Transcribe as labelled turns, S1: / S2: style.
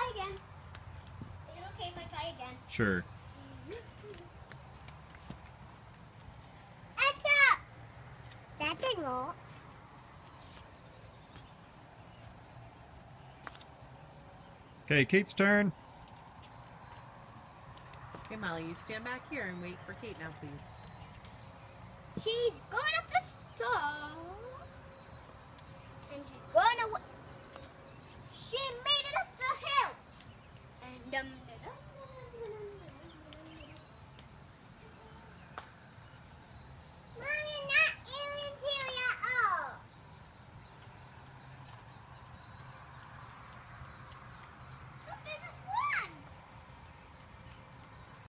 S1: try again. Is it okay if I try again?
S2: Sure.
S1: Extra! That didn't roll.
S2: Okay, Kate's turn.
S3: Okay, Molly, you stand back here and wait for Kate now, please.
S1: She's going